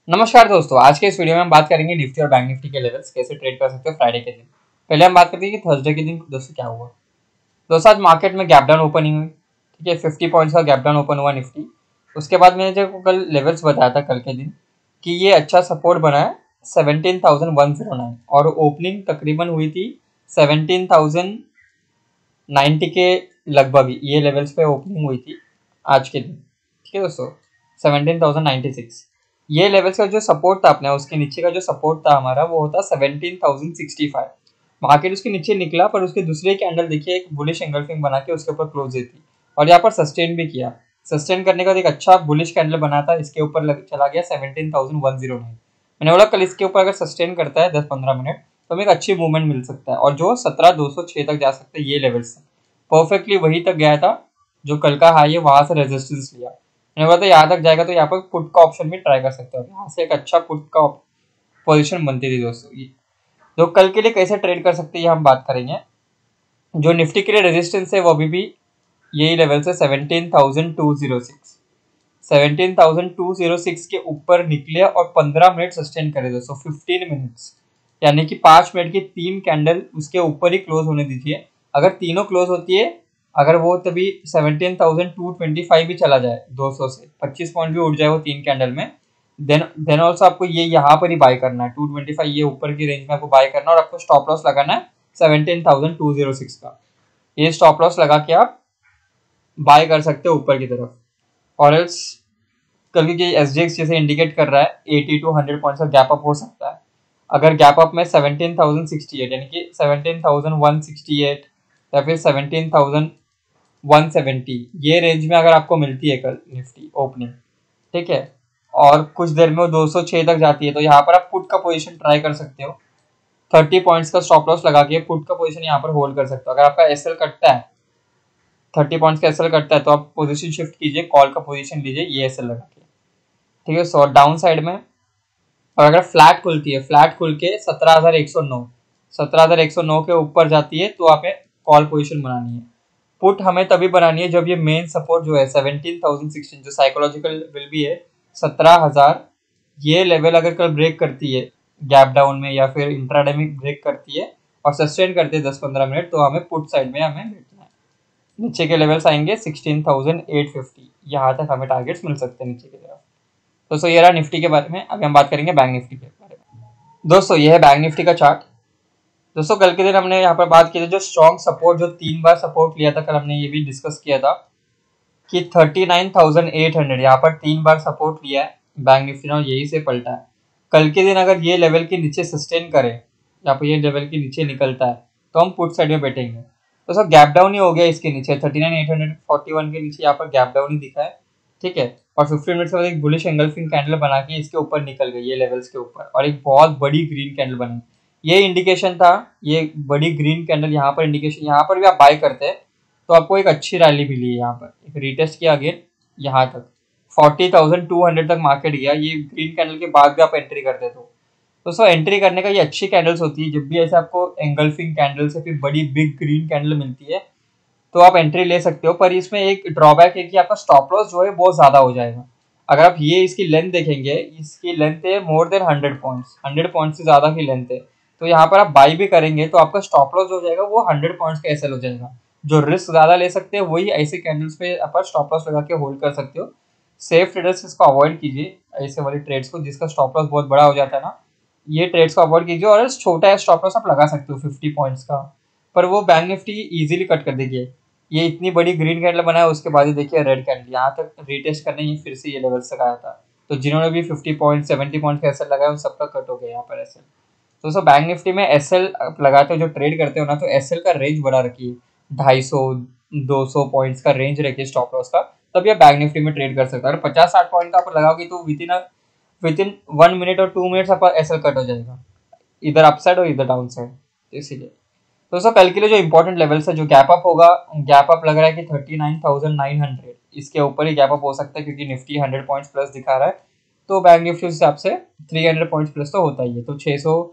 नमस्कार दोस्तों, आज के इस वीडियो में हम बात करेंगे निफ्टी और बैंक निफ्टी के लेवल्स कैसे ट्रेड कर सकते हो फ्राइडे के दिन। पहले हम बात करते हैं कि थर्सडे के दिन दोस्तों क्या हुआ। दोस्तों आज मार्केट में गैप डाउन ओपनिंग हुई, ठीक है, 50 पॉइंट्स का गैप डाउन ओपन हुआ निफ्टी। उसके बाद मैंने जो कल लेवल्स बताया था कल के दिन कि ये अच्छा सपोर्ट बना है 17,109 और ओपनिंग तकरीबन हुई थी 17,090 के लगभग ये लेवल्स पे ओपनिंग हुई थी आज के दिन, ठीक है दोस्तों, 17,096। ये लेवल्स का जो सपोर्ट था अपने उसके नीचे का जो सपोर्ट था हमारा वो होता 17,065। मार्केट उसके नीचे निकला पर उसके दूसरे कैंडल देखिए एक बुलिश एंगल्फिंग बना के उसके ऊपर क्लोज हुई थी और यहाँ पर सस्टेन भी किया। सस्टेन करने के बाद एक अच्छा बुलिश कैंडल बना था, इसके ऊपर चला गया 17,109। मैंने बोला कल इसके ऊपर अगर सस्टेन करता है 10-15 मिनट तो हमें एक अच्छी मूवमेंट मिल सकता है और जो 17,206 तक जा सकता है। ये लेवल्स परफेक्टली वही तक गया था जो कल का हाई है, वहां से रेजिस्टेंस लिया। मैंने बोला था यहाँ तक जाएगा तो यहाँ पर पुट का ऑप्शन भी ट्राई कर सकते हो। यहाँ से एक अच्छा पुट का पोजीशन बनती थी दोस्तों। तो कल के लिए कैसे ट्रेड कर सकते हैं हम बात करेंगे। जो निफ्टी के लिए रेजिस्टेंस है वो अभी भी यही लेवल से 17,206। 17,206 के ऊपर निकले और 15 मिनट सस्टेन करे दोस्तों, 15 मिनट्स, यानी कि 5 मिनट की 3 कैंडल उसके ऊपर ही क्लोज होने दीजिए। अगर तीनों क्लोज होती है, अगर वो तभी 17,225 भी चला जाए, 200 से 25 पॉइंट भी उठ जाए वो 3 कैंडल में, देन ऑल्सो आपको ये यहाँ पर ही बाय करना है 225, ये ऊपर की रेंज में आपको बाय करना है और आपको स्टॉप लॉस लगाना है 17,206 का। ये स्टॉप लॉस लगा के आप बाय कर सकते हो ऊपर की तरफ। और एल्स कल की SGX जैसे इंडिकेट कर रहा है 80 to 100 पॉइंट्स का गैप अप हो सकता है। अगर गैप अप में 17,068 यानी कि 17,168 या फिर 17,170 ये रेंज में अगर आपको मिलती है कल निफ्टी ओपनिंग, ठीक है, और कुछ देर में वो 206 तक जाती है तो यहाँ पर आप पुट का पोजीशन ट्राई कर सकते हो। 30 पॉइंट्स का स्टॉप लॉस लगा के पुट का पोजीशन यहाँ पर होल्ड कर सकते हो। अगर आपका एसएल कटता है, 30 पॉइंट्स का एसएल कटता है तो आप पोजीशन शिफ्ट कीजिए, कॉल का पोजीशन लीजिए ये एसएल लगा के, ठीक है। सो डाउन साइड में और अगर फ्लैट खुलती है, फ्लैट खुल के 17,109 के ऊपर जाती है तो आप कॉल पोजीशन बनानी है। पुट हमें तभी बनानी है जब ये मेन सपोर्ट जो है 17,016 जो साइकोलॉजिकल विल भी है 17,000, ये लेवल अगर कल ब्रेक करती है गैप डाउन में या फिर इंट्राडे में ब्रेक करती है और सस्टेन करती है 10-15 मिनट तो हमें पुट साइड में हमें बैठना है। नीचे के लेवल्स आएंगे 16,850, यहाँ तक हमें टारगेट्स मिल सकते हैं नीचे की तरफ। दोस्तों ये रहा निफ्टी के बारे में। अभी हम बात करेंगे बैंक निफ्टी के बारे में। दोस्तों ये है बैंक निफ्टी का चार्ट। दोस्तों कल के दिन हमने यहाँ पर बात की थी जो स्ट्रॉन्ग सपोर्ट जो 3 बार सपोर्ट लिया था, कल हमने ये भी डिस्कस किया था कि 39,800 यहाँ पर 3 बार सपोर्ट लिया है बैंक निफ्टी ने और यही से पलटा है। कल के दिन अगर ये लेवल के नीचे सस्टेन करे या फिर ये लेवल के नीचे निकलता है तो हम पुट साइड में बैठेंगे। दोस्तों गैप डाउन ही हो गया इसके नीचे, 39,841 के नीचे यहाँ पर गैप डाउन ही दिखा है, ठीक है। और 15 मिनट्स के बाद एक बुलिश एंगल्फिंग कैंडल बना के इसके ऊपर निकल गई ये लेवल्स के ऊपर और एक बहुत बड़ी ग्रीन कैंडल बनी। ये इंडिकेशन था, ये बड़ी ग्रीन कैंडल यहाँ पर इंडिकेशन, यहाँ पर भी आप बाय करते हैं तो आपको एक अच्छी रैली मिली है। यहाँ पर एक रीटेस्ट किया अगेन यहाँ तक 40,200 तक मार्केट गया। ये ग्रीन कैंडल के बाद भी आप एंट्री करते तो दोस्तों एंट्री करने का ये अच्छी कैंडल्स होती है। जब भी ऐसे आपको एंगल्फिंग कैंडल से फिर बड़ी बिग ग्रीन कैंडल मिलती है तो आप एंट्री ले सकते हो, पर इसमें एक ड्रॉबैक है कि आपका स्टॉप लॉस जो है बहुत ज़्यादा हो जाएगा। अगर आप ये इसकी लेंथ देखेंगे, इसकी लेंथ है मोर देन 100 पॉइंट्स, 100 पॉइंट्स से ज़्यादा की लेंथ है, तो यहाँ पर आप बाई भी करेंगे तो आपका स्टॉप लॉस हो जाएगा वो 100 पॉइंट्स का एसएल हो जाएगा। जो रिस्क ज़्यादा ले सकते हैं वही ऐसे कैंडल्स पे आप स्टॉप लॉस लगा के होल्ड कर सकते हो। सेफ ट्रेडर्स इसको अवॉइड कीजिए, ऐसे वाले ट्रेड्स को जिसका स्टॉप लॉस बहुत बड़ा हो जाता है ना, ये ट्रेड्स को अवॉइड कीजिए। और छोटा स्टॉप लॉस आप लगा सकते हो 50 पॉइंट्स का, पर वो बैंक निफ्टी इजीली कट कर देगी। ये इतनी बड़ी ग्रीन कैंडल बनाया उसके बाद ही देखिए रेड कैंडल यहाँ तक रीटेस्ट करने ही फिर से ये लेवल तक आया था। तो जिन्होंने भी 50 पॉइंट 70 पॉइंट का एसएल लगाया उन सबका कट हो गया यहाँ पर एसएल। तो दोस्तों बैंक निफ्टी में एसएल लगाते हो जो ट्रेड करते हो ना, तो एसएल का रेंज बड़ा रखिए, 250-200 पॉइंट्स का रेंज रखिए स्टॉप लॉस का, तब ये बैंक निफ्टी में ट्रेड कर सकता है। अगर 50-60 पॉइंट का आप लगाओगे तो विद इन 1 मिनट और 2 मिनट्स आपका एसएल कट हो जाएगा, इधर अपसाइड और इधर डाउन साइड। तो इसीलिए दोस्तों कल के लिए जो इंपॉर्टेंट लेवल्स है, जो गैप अप होगा, गैप अप लग रहा है कि 39,900 इसके ऊपर ही गैप अप हो सकता है क्योंकि निफ्टी 100 पॉइंट्स प्लस दिखा रहा है। तो बैंक निफ्टी उस हिसाब से 300 पॉइंट्स प्लस तो होता ही है। तो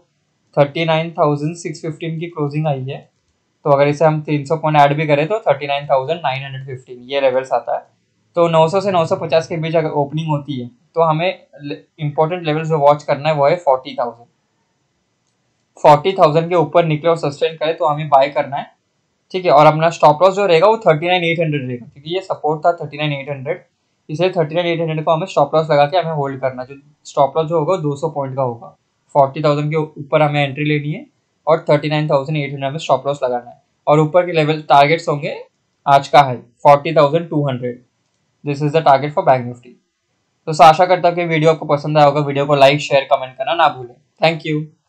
39,615 की क्लोजिंग आई है, तो अगर इसे हम 300 पॉइंट ऐड भी करें तो 39,915 ये लेवल्स आता है। तो 900 से 950 के बीच अगर ओपनिंग होती है तो हमें इंपॉर्टेंट लेवल जो वॉच करना है वो है 40,000। 40,000 के ऊपर निकले और सस्टेन करे तो हमें बाय करना है, ठीक है। और अपना स्टॉप लॉस जो रहेगा वो 39,800 रहेगा, क्योंकि ये सपोर्ट था 39,800, इसलिए 39,800 को हमें स्टॉप लॉस लगा के हमें होल्ड करना है। जो स्टॉप लॉस जो होगा 200 पॉइंट का होगा। 40,000 के ऊपर हमें एंट्री लेनी है और 39,800 में स्टॉप लॉस लगाना है। और ऊपर के लेवल टारगेट्स होंगे आज का high 40,200। This is the target for bank Nifty. तो आशा करता हूँ कि वीडियो आपको पसंद आया होगा। वीडियो को लाइक शेयर कमेंट करना ना भूलें। Thank you.